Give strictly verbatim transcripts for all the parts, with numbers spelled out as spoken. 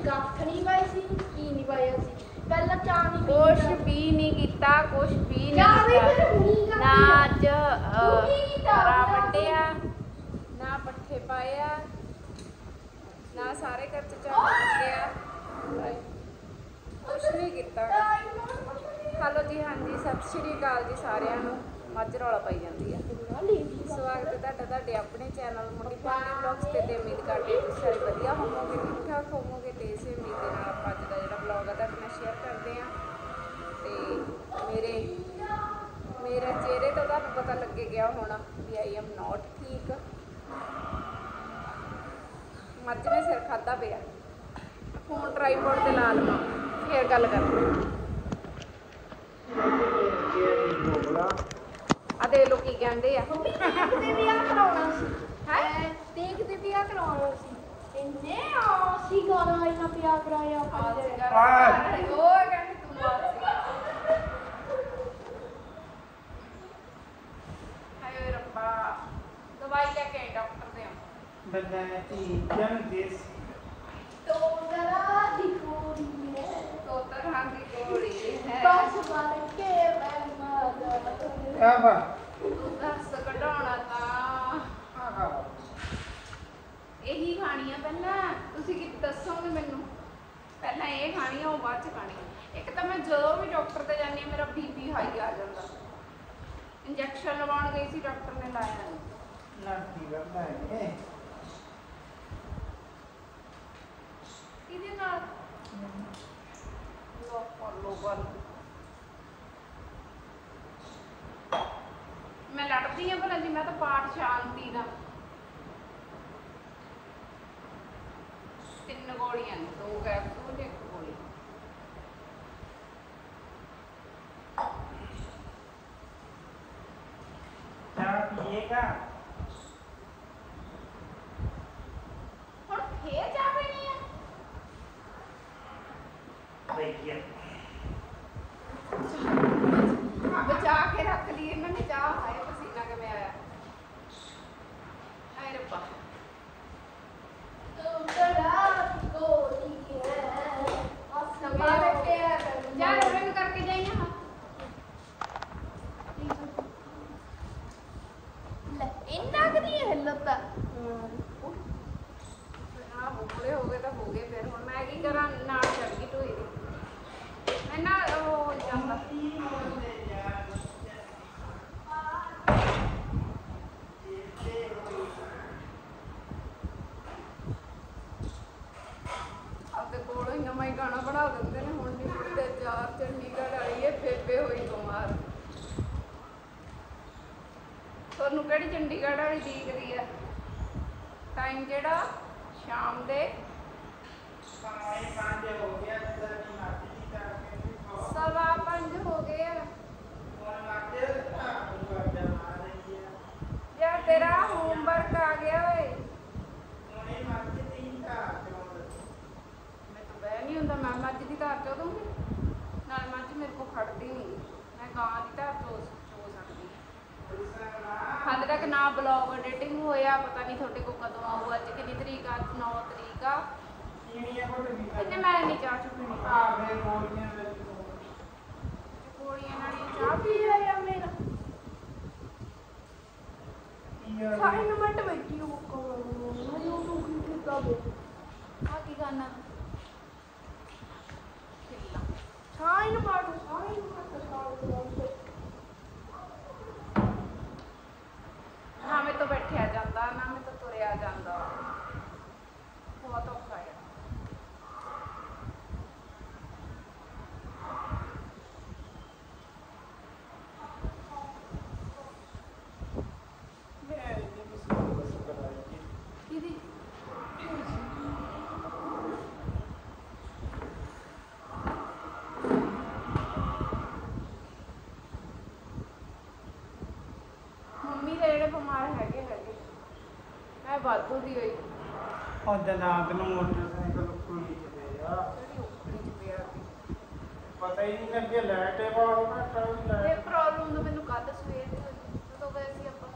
ਕੱਖ ਨਹੀਂ ਪਾਈ ਸੀ ਕੀ ਨਹੀਂ ਪਾਇਆ ਸੀ ਪਹਿਲਾਂ ਚਾਹ ਨਹੀਂ ਕੁਛ ਵੀ ਨਹੀਂ ਕੀਤਾ ਕੁਛ ਵੀ ਚਾਹ ਵੀ ਨਹੀਂ ਫਿਰ ਹੁਣੀ ਕੀਤਾ ਕਰਦੀ ਨਾ ਆ। ਅੱਜ ਤੂੰ ਕੀ ਕੀਤਾ? ਹਰਾ ਵੱਢਿਆ ਨਾ ਪੱਠੇ ਪਾਏ ਆ ਨਾ ਸਾਰੇ ਘਰ ਚ ਝਾੜੂ ਲੱਗਿਆ ਕੁਛ ਨਹੀਂ ਕੀਤਾ ਹੈਲੋ ਜੀ ਹਾਂਜੀ ਸਤਿ ਸ਼੍ਰੀ ਅਕਾਲ ਜੀ ਸਾਰਿਆਂ ਨੂੰ ਮੱਝ ਰੌਲਾ ਪਾਈ ਜਾਂਦੀ ਆ ਸਵਾਗਤ ਹੈ ਤੁਹਾਡਾ ਤੁਹਾਡੇ ਆਪਣੇ ਚੈਨਲ ਮੁੰਡੀ ਫੈਮਿਲੀ ਵਲੌਗਸ ਤੇ ਤੇ ਉਮੀਦ ਕਰਦੇ ਹਾਂ ਤੁਸੀਂ ਸਾਰੇ ਵਧੀਆ ਹੋਵੋਗੇ ਠੀਕ ਠਾਕ ਹੋਵੋਗੇ ਤੇ ਇਸੇ ਉਮੀਦ ਦੇ ਨਾਲ ਆਪਾਂ ਅੱਜ ਦਾ ਜਿਹੜਾ ਵਲੌਗ ਆ ਤੁਹਾਡੇ ਨਾਲ ਸ਼ੇਅਰ ਕਰਦੇ ਹਾਂ ਤੇ ਮੇਰੇ ਮੇਰੇ ਚਿਹਰੇ ਤੋਂ ਤੁਹਾਨੂੰ ਪਤਾ ਲੱਗੇ ਗਿਆ ਹੋਣਾ ਵੀ ਆਈ ਐਮ ਨੋਟ ਠੀਕ ਮੱਝ ਨੇ ਸਿਰ ਖਾਦਾ ਪਿਆ ਫੋਨ ਟਰਾਈਪੋਡ ਤੇ ਲਾ ਲਵਾਂ ਫੇਰ ਗੱਲ ਕਰਦੇ ਆ ਦੇ ਲੋ ਕੀ ਕਹਿੰਦੇ ਆ ਦੇਖਦੇ ਵੀ ਆ ਕਰਾਉਣਾ ਸੀ ਹੈ ਦੇਖਦੇ ਵੀ ਆ ਕਰਾਉਣਾ ਸੀ ਇੰਨੇ ਆਸੀ ਗਾਣਾ ਇਹਨਾਂ ਪਿਆ ਕਰਾਇਆ ਉਹ ਕਹਿੰਦੇ ਤੂੰ ਆਸੀ ਹਾਏ ਰੱਬਾ ਦਵਾਈ ਲੈ ਕੇ ਆਈ ਡਾਕਟਰ ਦੇ ਬਗਾਤੀ ਜਨ ਦੇਸ ਤੋ ਜ਼ਰਾ ਦਿਖੋੜੀ ਹੈ ਤੋਤਰ ਹਾਂ ਦੀ ਗੋਲੀ ਹੈ ਬਸ ਬਣ ਕੇ ਮੈਂ ਮਾਦਾ ਕਿਆ ਵਾ ਤੂੰ ਦੱਸ ਕਢਾਉਣਾ ਤਾਂ ਆਹਾ ਇਹੀ ਖਾਣੀ ਆ ਪਹਿਲਾਂ ਤੁਸੀਂ ਕੀ ਦੱਸੋਗੇ ਮੈਨੂੰ ਪਹਿਲਾਂ ਇਹ ਖਾਣੀ ਆ ਉਹ ਬਾਅਦ ਚ ਖਾਣੀ ਆ ਇੱਕ ਤਾਂ ਮੈਂ ਜਦੋਂ ਵੀ ਡਾਕਟਰ ਤੇ ਜਾਂਦੀ ਆ ਮੇਰਾ ਬੀਪੀ ਹਾਈ ਆ ਜਾਂਦਾ ਇੰਜੈਕਸ਼ਨ ਲਵਾਉਣ ਗਈ ਸੀ ਡਾਕਟਰ ਨੇ ਲਾਇਆ ਨਹੀਂ ਨਾ ਕੀ ਕਰਦਾ ਹੈ ਇਹਦੇ ਨਾਲ ਲੋ ਫੋਲੋ ਬਲ ਮੈਂ ਲੜਦੀ ਆ ਭਲਾ ਜੀ ਮੈਂ ਤਾਂ ਪਾਠ ਸ਼ਾਂਤੀ ਦਾ ਤਿੰਨ ਗੋਲੀਆਂ ਨੇ ਦੋ ਕੈਪਸੂਲ ਇੱਕ ਗੋਲੀ ਚਾਹ ਪੀਏਗਾ ਹੁਣ ਫੇਰ ਜਾ ਪੈਣੀ ਆ ਭਈਆ ਬਚਾ ਕੇ ਰੱਖ ਲਈ ਇਹਨਾਂ ਨੇ ਚਾਹ ਹਾਏ ਪਸੀਨਾ ਕਿਵੇਂ ਆਇਆ ਹਾਏ ਰੱਬਾ ਤੋ ਜ਼ਰਾ ਦਿਖੋੜੀ ਹੈ ਸੰਭਾ ਬੈਠੇ ਆ ਜਾ ਰੋਣ ਕਰਕੇ ਜਾਈਆਂ ਲੈ ਇੰਨਾ ਕਦੀ ਹਿੱਲਦਾ ਆ ਬੋਲੇ ਹੋ ਗਏ ਤਾਂ ਹੋ ਗਏ ਫਿਰ ਹੁਣ ਮੈਂ ਕੀ ਕਰਾਂ ਨਾਲ ਚੜ ਗਈ ਢੋਈ ਦੀ ਮੈਂ ਨਾ ਉਹ ਜਾਂਦਾ ਆਪਦੇ ਕੋਲੋਂ ਹੀ ਨਵਾਂ ਹੀ ਗਾਣਾ ਬਣਾ ਦਿੰਦੇ ਨੇ ਹੁਣ ਨਹੀਂ ਤੇ ਚਾਰ ਚੰਡੀਗੜ੍ਹ ਆਈ ਹੈ ਬੇਬੇ ਹੋਈ ਬਿਮਾਰ ਤੁਹਾਨੂੰ ਕਿਹੜੀ ਚੰਡੀਗੜ੍ਹ ਵਾਲੀ ਦਿਖਦੀ ਹੈ ਟਾਈਮ ਜਿਹੜਾ ਸ਼ਾਮ ਦੇ ਪਾਣੀ ਪਾਣੀ ਹੋ ਗਿਆ ਜਿੱਦਾਂ ਦੀ ਮਾਤੀ ਦੀ ਕਰਕੇ ਸਵਾ ਪੰਜ ਹੋ ਗਏ ਆ ਕੋਣ ਮਾਤੇ ਆ ਗੁਰਦਾ ਮਾਰ ਰਹੀ ਹੈ ਯਾਰ ਤੇਰਾ ਹੋਮਵਰਕ ਆ ਗਿਆ ਓਏ ਉਹਨੇ ਮਾਤੇ ਤਿੰਨ ਤਾਂ ਕਿਉਂ ਮੈਂ ਤਾਂ ਬਹਿ ਨਹੀਂ ਹੁੰਦਾ ਮੈਂ ਮੱਝ ਦੀ ਧਾਰ ਚੋ ਦੂੰਗੀ ਨਾਲ ਮੱਝ ਮੇਰੇ ਕੋ ਖੜਦੀ ਨਹੀਂ ਮੈਂ ਗਾਂ ਦੀ ਧਾਰ ਚੋ ਚੋ ਸਕਦੀ ਹਾਲੇ ਤੱਕ ਨਾ ਬਲੌਗ ਐਡੀਟਿੰਗ ਹੋਇਆ ਪਤਾ ਨਹੀਂ ਤੁਹਾਡੇ ਕੋ ਕਦੋਂ ਆਊ ਅੱਜ ਕਿੰਨੀ ਤਰੀਕ ਆ ਨੌ ਤਰੀਕ ਆ ਕੀੜੀਆਂ ਕੋਲ ਵੀ ਤੇ ਮੈਂ ਨਹੀਂ ਚਾਹ ਚੁੱਕਣੀ ਆ ਵੇ ਗੋਲੀਆਂ ਵਿੱਚ ਕੋੜੀਆਂ ਨਾਲ ਚਾਹ ਪੀ ਆਇਆ ਮੇਰਾ ਕੀ ਸਾਈ ਨੂੰ ਮਿੰਟ ਬੈਠੀ ਹੋ ਕੋ ਮੈਨੂੰ ਤੂੰ ਕੀ ਕੀਤਾ ਬੋ ਆ ਕੀ ਕਰਨਾ ਖਿੱਲਾ ਸਾਈ ਨੂੰ ਮਾਰ ਸਾਈ ਨੂੰ ਮਾਰ ਸਾਈ ਨੂੰ ਨਾ ਮੈਂ ਤੋਂ ਬੈਠਿਆ ਜਾਂਦਾ ਨਾ ਮੈਂ ਤੋਂ ਤੁਰਿਆ ਜਾਂਦਾ ਬਹੁਤ ਔਖਾ ਹੈ ਕਿਹਦੀ ਮੰਮੀ ਦੇ ਜਿਹੜੇ ਬਿਮਾਰ ਹੈਗੇ ਹੈਗੇ ਮੈਂ ਵਾਧੂ ਦੀ ਹੋਈ ਉਹਦੇ ਨਾਲ ਨੂੰ ਮੋਟਰਸਾਈਕਲ ਕੋਈ ਚਲੇ ਆ ਜਿਹੜੀ ਉੱਪਰੀ ਚ ਪਿਆ ਸੀ ਪਤਾ ਹੀ ਨਹੀਂ ਲੱਗਿਆ ਲਾਈਟ ਹੈ ਬਾਹਰ ਨਾ ਟਾਈਮ ਇਹ ਲਾਈਟ ਪ੍ਰੋਬਲਮ ਤਾਂ ਮੈਨੂੰ ਕੱਲ ਸਵੇਰ ਦੀ ਹੋਈ ਜਦੋਂ ਗਏ ਸੀ ਆਪਾਂ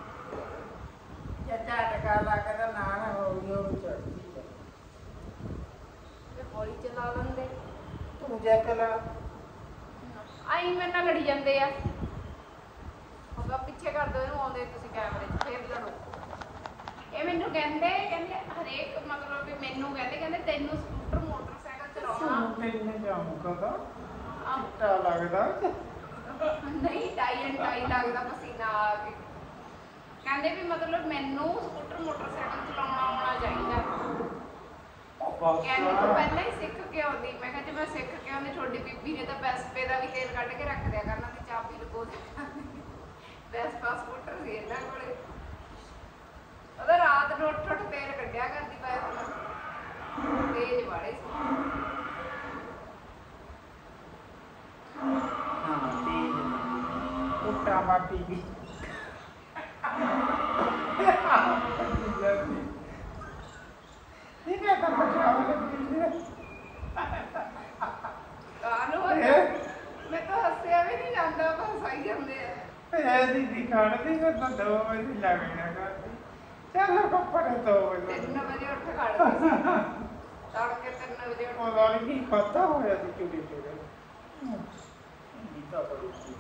ਜਾਂ ਟਾਟਕਾ ਲਾ ਕੇ ਤਾਂ ਨਾ ਨਾ ਹੋ ਗਿਆ ਉਹ ਚੜਦੀ ਹੈ ਚੈੱਕ ਲਾ। ਆਈ ਮੇਰੇ ਨਾਲ ਲੜੀ ਜਾਂਦੇ ਆ। ਹੋਗਾ ਪਿੱਛੇ ਕਰ ਦਿਓ ਇਹਨੂੰ, ਆਉਂਦੇ ਤੁਸੀਂ ਕੈਮਰੇ 'ਚ ਫੇਰ ਲੜੋ। ਇਹ ਮੈਨੂੰ ਕਹਿੰਦੇ ਕਹਿੰਦੇ ਹਰੇਕ ਮਤਲਬ ਵੀ ਮੈਨੂੰ ਕਹਿੰਦੇ ਕਹਿੰਦੇ ਤੈਨੂੰ ਸਕੂਟਰ ਮੋਟਰਸਾਈਕਲ ਚਲਾਉਣਾ ਤੈਨੂੰ ਜਾਊਗਾ ਤਾਂ ਚਿੱਟਾ ਲੱਗਦਾ। ਨਹੀਂ ਟਾਈ ਐਂਡ ਟਾਈ ਲੱਗਦਾ ਪਸੀਨਾ ਆ ਕੇ। ਕਹਿੰਦੇ ਵੀ ਮਤਲਬ ਮੈਨੂੰ ਸਕੂਟਰ ਮੋਟਰਸਾਈਕਲ ਚਲਾਉਣਾ ਆਉਣਾ ਚਾਹੀਦਾ। ਕਹਿੰਦੇ ਤੂੰ ਪਹਿਲਾਂ ਹੀ ਸਿੱਖ ਕੇ ਆਉਂਦੀ। ਮੈਂ ਕਿਹਾ ਜੇ ਮੈਂ ਸਿੱਖ ਕੇ ਆਉਂਦੀ ਤੁਹਾਡੀ ਬੀਬੀ ਨੇ ਤਾਂ ਵੈਸਪੇ ਦਾ ਵੀ ਤੇਲ ਕੱਢ ਕੇ ਰੱਖ ਦਿਆ ਕਰਨਾ ਤੇ ਚਾਬੀ ਲਗੋ ਦੇ। ਵੈਸਪਾ ਸਕੂਟਰ ਸੀ ਇਹਨਾਂ ਕੋਲੇ। ਉਹਦਾ ਰਾਤ ਨੂੰ ਉੱਠ ਉੱਠ ਤੇਲ ਕੱਢਿਆ ਕਰਦੀ ਬਾਈਕ ਨੂੰ। ਤੇਜ਼ ਵਾਲੇ ਸੀ। ਹਾਂ ਤੇਜ਼ ਉੱਟਾ ਮਾਪੀ ਵੀ ਇਹ ਮੈਂ ਤਾਂ ਪਛਾਣ ਲੱਗੀ ਕਾਹਨੂੰ ਮੈਂ ਤਾਂ ਹੱਸਿਆ ਵੀ ਨਹੀਂ ਜਾਂਦਾ ਬਸ ਆਈ ਜਾਂਦੇ ਆ। ਇਹ ਦੀ ਦਿਖਾਣ ਦੀ ਮੈਂ ਤਾਂ ਦੋ ਵਜੇ ਲੱਗਣਾ ਕਰਦੀ। ਚਲੋ ਕੱਪੜੇ ਦੋ ਵਜੇ ਤਿੰਨ ਵਜੇ ਉੱਠ ਖੜਦੀ ਸੀ। ਤੜਕੇ ਤਿੰਨ ਵਜੇ ਉੱਠ ਉਹ ਵਾਲੀ ਕੀ ਪਤਾ ਹੋਇਆ ਸੀ ਚੁੜੀ ਚੁੜੀ ਇਹ ਤਾਂ ਬੜੀ ਸੀ।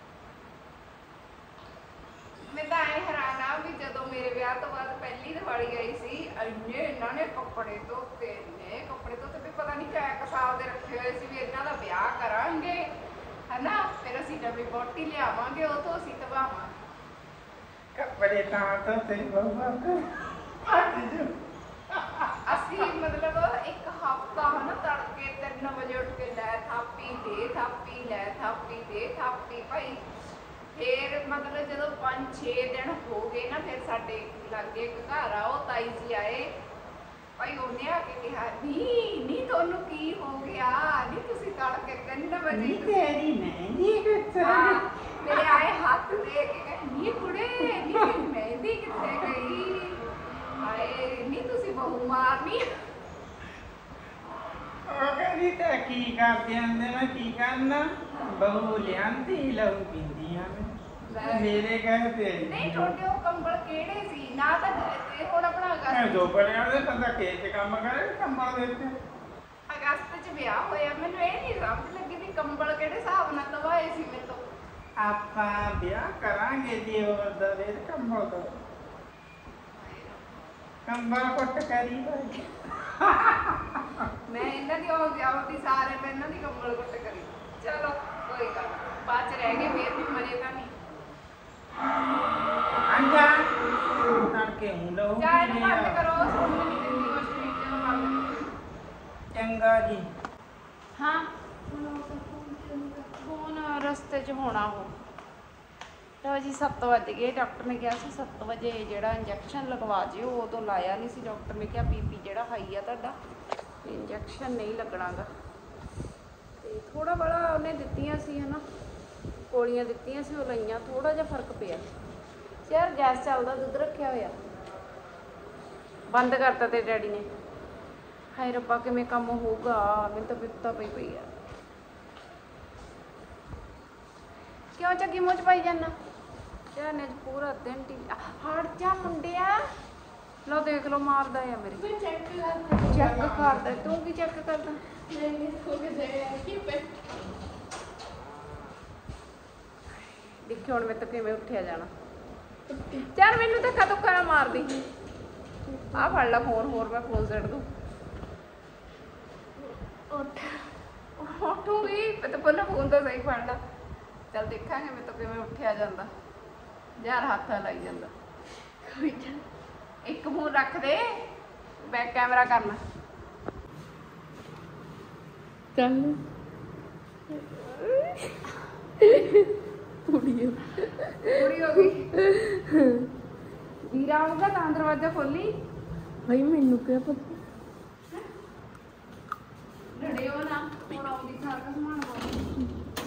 ਮੈਂ ਤਾਂ ਐ ਹੈਰਾਨ ਆ ਵੀ ਜਦੋਂ ਮੇਰੇ ਵਿਆਹ ਤੋਂ ਬਾਅਦ ਪਹਿਲੀ ਦਿਵਾਲੀ ਆਈ ਸੀ ਇੰਨੇ ਇਹਨਾਂ ਨੇ ਕੱਪੜੇ ਧੋਤੇ ਨੇ ਕੱਪੜੇ ਧੋਤੇ ਵੀ ਪਤਾ ਨਹੀਂ ਕਿਆ ਇੱਕ ਸਾਲ ਦੇ ਰੱਖੇ ਹੋਏ ਸੀ ਵੀ ਇਹਨਾਂ ਦਾ ਵਿਆਹ ਕਰਾਂਗੇ ਹਨਾ। ਫਿਰ ਅਸੀਂ ਨਵੀਂ ਬੋਟੀ ਲਿਆਵਾਂਗੇ ਉਹ ਤੋਂ ਅਸੀਂ ਧਵਾਵਾਂਗੇ ਕੱਪੜੇ ਤਾਂ ਤਾਂ ਤੇਰੀ ਬਾਬਾ ਅੱਜ ਜੋ ਅਸੀਂ ਮਤਲਬ ਇੱਕ ਹਫਤਾ ਹਨਾ ਤੜਕੇ ਤਿੰਨ ਵਜੇ ਉੱਠ ਕੇ ਲੈ ਥਾਪੀ ਦੇ ਥਾਪੀ ਲੈ ਥਾਪੀ ਦੇ ਥਾਪੀ ਭਾਈ। ਫਿਰ ਮਤਲਬ ਜਦੋਂ ਪੰਜ ਛੇ ਦਿਨ ਹੋ ਗਏ ਨਾ ਫਿਰ ਸਾਡੇ ਲਾਗੇ ਇੱਕ ਘਰ ਆ ਉਹ ਤਾਈ ਜੀ ਆਏ ਭਾਈ। ਉਹਨੇ ਆ ਕੇ ਕਿਹਾ ਨੀ ਨੀ ਤੁਹਾਨੂੰ ਕੀ ਹੋ ਗਿਆ ਨੀ ਤੁਸੀਂ ਤੜਕੇ ਤਿੰਨ ਵਜੇ ਤੇਰੀ ਮਹਿੰਦੀ ਕਿੱਥੇ ਹਾਂ ਮੇਰੇ ਆਏ ਹੱਥ ਦੇ ਕੇ ਕਹੇ ਨੀ ਕੁੜੇ ਨੀ ਮੇਰੀ ਮਹਿੰਦੀ ਕਿੱਥੇ ਗਈ। ਆਏ ਨੀ ਤੁਸੀਂ ਬਹੂ ਮਾਰਨੀ। ਉਹ ਕਹਿੰਦੀ ਤੇ ਕੀ ਕਰਦੇ ਹੁੰਦੇ ਮੈਂ ਕੀ ਕਰਨਾ ਬਹੂ ਲਿਆਂਦੀ ਲਹੂ ਪੀਂਦੀਆਂ ਮੈਂ ਮੇਰੇ ਕਹੇ ਤੇ ਨਹੀਂ ਤੁਹਾਡੇ ਉਹ ਕੰਬਲ ਕਿਹੜੇ ਸੀ ਨਾ ਤਾਂ ਤੇ ਹੁਣ ਆਪਣਾ ਮੈਂ ਅਗਸਤ ਦੋ ਬੜਿਆਂ ਦੇ ਬੰਦਾ ਖੇਤ ਚ ਕੰਮ ਕਰੇ ਕੰਮਾਂ ਦੇ ਉੱਤੇ। ਅਗਸਤ ਚ ਵਿਆਹ ਹੋਇਆ ਮੈਨੂੰ ਇਹ ਨਹੀਂ ਸਮਝ ਲੱਗੀ ਵੀ ਕੰਬਲ ਕਿਹੜੇ ਹਿਸਾਬ ਨਾਲ ਧਵਾਏ ਸੀ ਮੇਰੇ ਤੋਂ। ਆਪਾਂ ਵਿਆਹ ਕਰਾਂਗੇ ਜੀ ਉਹ ਦਾ ਵੇਰ ਕੰਮਾਂ ਦਾ ਕੰਮਾਂ ਕੁੱਟ ਕਰੀ ਭਾਈ। ਮੈਂ ਇਹਨਾਂ ਦੀ ਉਹ ਜਾਵਤੀ ਸਾਰੇ ਮੈਂ ਇਹਨਾਂ ਦੀ ਕੰਬਲ ਕੁੱਟ ਕਰੀ। ਚਲੋ ਕੋਈ ਗੱਲ ਨੀ। ਬਾਅਦ ਚ ਰਹਿ ਗਏ ਫੇਰ ਵੀ ਮਰੇ ਤਾਂ ਨਹੀਂ। ਅੰਜਾ ਤੜਕੇ ਹੁੰਦਾ ਉਹ ਚਾਹ ਨੂੰ ਬੰਦ ਕਰੋ ਸੁਣ ਨਹੀਂ ਦਿੰਦੀ ਉਸ ਵਿੱਚ ਨੂੰ ਬੰਦ। ਚੰਗਾ ਜੀ। ਹਾਂ ਫੋਨ ਰਸਤੇ 'ਚ ਹੋਣਾ ਉਹ। ਤਾਂ ਜੀ ਸੱਤ ਵੱਜ ਗਏ। ਡਾਕਟਰ ਨੇ ਕਿਹਾ ਸੀ ਸੱਤ ਵਜੇ ਜਿਹੜਾ ਇੰਜੈਕਸ਼ਨ ਲਗਵਾ ਜਿਓ। ਉਦੋਂ ਲਾਇਆ ਨਹੀਂ ਸੀ। ਡਾਕਟਰ ਨੇ ਕਿਹਾ ਬੀਪੀ ਜਿਹੜਾ ਹਾਈ ਆ ਤੁਹਾਡਾ ਇੰਜੈਕਸ਼ਨ ਨਹੀਂ ਲੱਗਣਾਗਾ। ਤੇ ਥੋੜਾ ਬੜਾ ਉਹਨੇ ਦਿੱਤੀਆਂ ਸੀ ਹਨਾ ਗੋਲੀਆਂ ਦਿੱਤੀਆਂ ਸੀ ਉਹ ਲਈਆਂ ਥੋੜਾ ਜਿਹਾ ਫਰਕ ਪਿਆ। ਯਾਰ ਗੈਸ ਚੱਲਦਾ ਦੁੱਧ ਰੱਖਿਆ ਹੋਇਆ ਬੰਦ ਕਰਤਾ ਤੇ ਡੈਡੀ ਨੇ। ਹਾਏ ਰੱਬਾ ਕਿਵੇਂ ਕੰਮ ਹੋਊਗਾ ਮੈਨੂੰ ਤਾਂ ਬਿਪਤਾ ਪਈ ਪਈ ਆ। ਕਿਉਂ ਚੱਕੀ ਮੂੰਹ 'ਚ ਪਾਈ ਜਾਂਦਾ ਇਹਨੇ ਪੂਰਾ ਦਿਨ ਟੀ ਹਟ ਜਾ ਮੁੰਡਿਆ। ਲੋ ਦੇਖ ਲੋ ਮਾਰਦਾ ਆ ਮੇਰੇ। ਮੈਂ ਚੈੱਕ ਕਰਦਾ ਚੈੱਕ ਕਰਦਾ ਤੂੰ ਕੀ ਚੈੱਕ ਕਰਦਾ। ਨਹੀਂ ਹੋ ਗਿਆ ਕੀ ਬੈਠ ਦੇਖਿਓ ਹੁਣ ਮੇਰੇ ਤੋਂ ਕਿਵੇਂ ਉੱਠਿਆ ਜਾਣਾ। ਚੱਲ ਮੈਨੂੰ ਧੱਕਾ ਧੁੱਕਾ ਨਾ ਮਾਰਦੀ। ਆਹ ਫੜ ਲਾ ਫੋਨ ਹੋਰ ਮੈਂ ਫੋਨ ਛੱਡ ਦੂੰ। ਉੱਠ ਉੱਠੂਗੀ ਮੈਂ ਤਾਂ ਪਹਿਲਾਂ ਫੋਨ ਤਾਂ ਸਹੀ ਫੜ ਲਾ। ਚੱਲ ਦੇਖਾਂਗੇ ਮੇਰੇ ਤੋਂ ਕਿਵੇਂ ਉੱਠਿਆ ਜਾਂਦਾ। ਯਾਰ ਹੱਥ ਲਾਈ ਜਾਂਦਾ। ਇੱਕ ਫੋਨ ਰੱਖ ਦੇ ਬੈਕ ਕੈਮਰਾ ਕਰਨਾ। ਚੱਲ ਪੂਰੀ ਹੋ ਗਈ। ਵੀਰਾ ਆਊਗਾ ਤਾਂ ਦਰਵਾਜ਼ਾ ਖੋਲੀ। ਭਾਈ ਮੈਨੂੰ ਕਿਆ ਪਤਾ ਲੜਿਓ ਨਾ ਹੁਣ ਆਉਂਦੀ ਸਾਰਾ ਸਮਾਨ ਪਾਉਂ।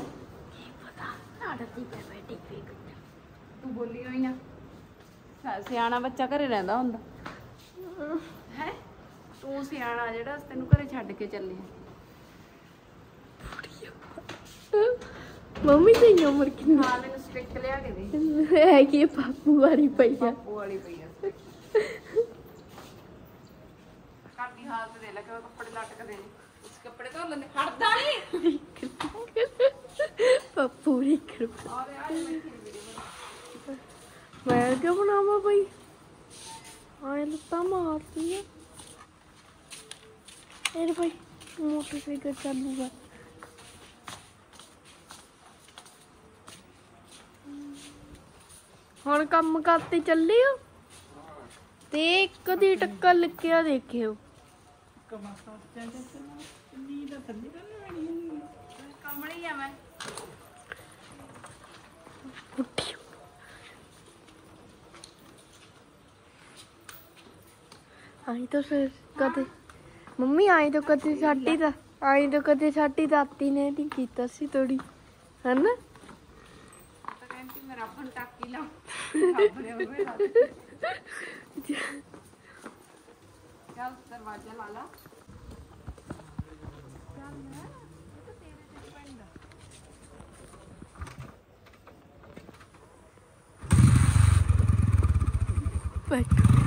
ਆੜਤੀ ਤੇ ਬੈਠੀ ਫੇਕ ਤੂੰ ਬੋਲੀ ਹੋਈ ਆ ਸਿਆਣਾ ਬੱਚਾ ਘਰੇ ਰਹਿੰਦਾ ਹੁੰਦਾ ਹੈ। ਤੂੰ ਸਿਆਣਾ ਜਿਹੜਾ ਤੈਨੂੰ ਘਰੇ ਛੱਡ ਕੇ ਚੱਲੇ। ਮੰਮੀ ਦੀ ਉਮਰ ਕਿੰਨੀ ਹਾਂ ਮੈਨੂੰ ਸਟਿਕ ਲਿਆ ਕੇ ਦੇ। ਹੈ ਕਿ ਪਾਪੂ ਵਾਲੀ ਪਈ ਆ। ਪਾਪੂ ਵਾਲੀ ਪਈ ਆ। ਘਰ ਦੀ ਹਾਲਤ ਦੇ ਲੈ ਕੇ ਕੱਪੜੇ ਲਟਕਦੇ ਨੇ ਉਸ ਕੱਪੜੇ ਧੋ ਲੈਂਦੇ ਖੜਦਾ ਨਹੀਂ ਪੱਪੂ ਦੀ ਕਿਰਪਾ ਔਰ ਯਾਰ ਮੈਂ ਕੀ ਵੀਡੀਓ ਮੈਂ ਕਿਉਂ ਬਣਾਵਾਂ ਬਈ ਆਏ ਲੱਤਾਂ ਮਾਰਦੀ ਆ ਇਹ ਭਾਈ ਮੋਟਰਸਾਈਕਲ ਚੱਲੂਗਾ ਹੁਣ ਕੰਮ ਕਰਤੇ ਚੱਲੇ ਹੋ ਤੇ ਇੱਕ ਦੀ ਟੱਕਰ ਲੱਗਿਆ ਦੇਖਿਓ ਕਮਾਸਾ ਚੱਲ ਨੀ ਦਾ ਥੱਲੇ ਤਾਂ ਨਹੀਂ ਕਮਲੀ ਆ ਮੈਂ ਆਈ ਤਾਂ ਫਿਰ ਕਦੇ ਮੰਮੀ ਆਈ ਤਾਂ ਕਦੇ ਸਾਡੀ ਦਾ ਆਈ ਤਾਂ ਕਦੇ ਸਾਡੀ ਦਾਤੀ ਨੇ ਨਹੀਂ ਕੀਤਾ ਸੀ ਥੋੜੀ ਹਨਾ ਤਾਂ ਕਹਿੰਦੀ ਮੈਂ ਰੱਬ ਨੂੰ ਟਾਕੀ ਲਾ ਰੱਬ ਨੇ ਉਹ ਲਾ ਚੱਲ ਦਰਵਾਜ਼ਾ ਲਾ ਲਾ ਚੱਲ ਮੈਂ ਤਾਂ ਤੇਰੇ ਤੇ ਪੈਂਦਾ ਬੈਠ